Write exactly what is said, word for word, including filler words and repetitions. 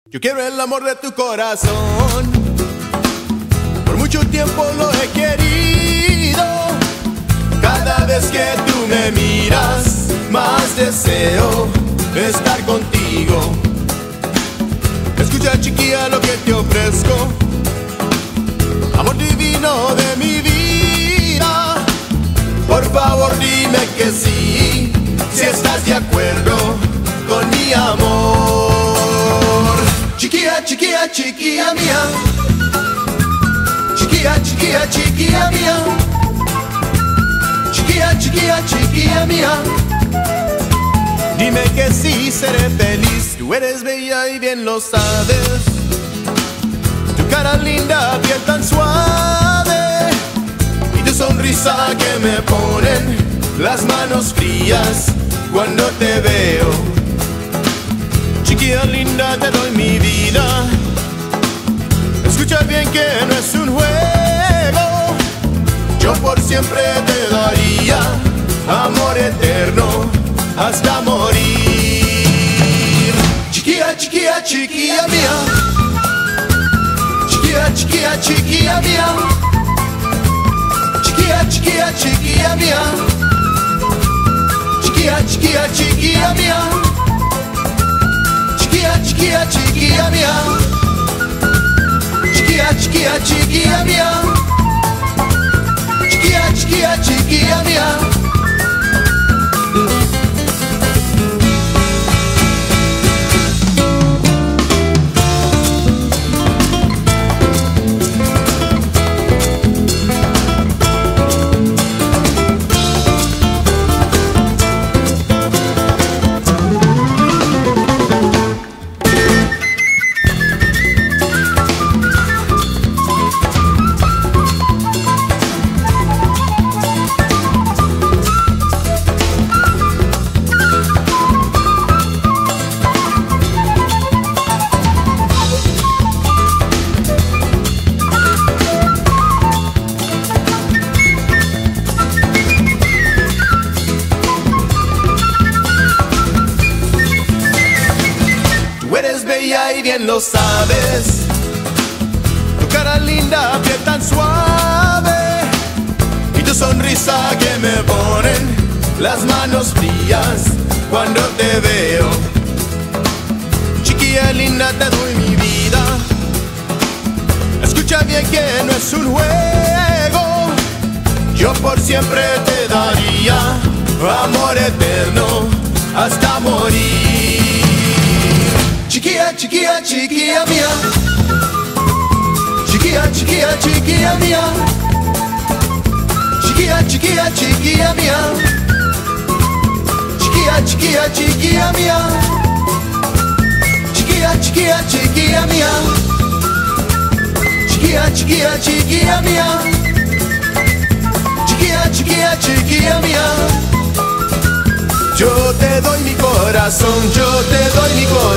Yo quiero el amor de tu corazón, por mucho tiempo lo he querido. Cada vez que tú me miras, más deseo estar contigo. Escucha, chiquilla, lo que te ofrezco, amor divino de mi vida. Por favor dime que sí, si estás de acuerdo con mi amor. Chiquilla, chiquilla, chiquilla mía, chiquilla, chiquilla, chiquilla mía, chiquilla, chiquilla, chiquilla mía. Dime que sí, seré feliz. Tú eres bella y bien lo sabes. Tu cara linda, piel tan suave, y tu sonrisa que me ponen las manos frías cuando te veo. Chiquilla linda, te doy mi vida. Escucha bien que no es un juego. Yo por siempre te daría amor eterno hasta morir. Chiquilla, chiquilla, chiquilla mía, chiquilla, chiquilla, chiquilla mía, chiquilla, chiquilla, chiquilla mía, chiquilla, chiquilla, chiquilla mía, chiquilla, chiquilla, chiquilla mía, chiquilla, chiquilla, chiquilla mía, chiquilla, chiquilla, chiquilla mía. Y bien lo sabes, tu cara linda, piel tan suave, y tu sonrisa que me ponen las manos frías cuando te veo. Chiquilla linda, te doy mi vida. Escucha bien que no es un juego. Yo por siempre te daría amor eterno hasta morir. Chiquilla, chiquilla, chiquilla mía, chiquilla, chiquilla, chiquilla mía, chiquilla, chiquilla, chiquilla mía, chiquilla, chiquilla, chiquilla mía, chiquilla, chiquilla, chiquilla mía, chiquilla, chiquilla, chiquilla mía, chiquilla, chiquilla, chiquilla mía. Yo te doy mi corazón, yo te doy mi corazón.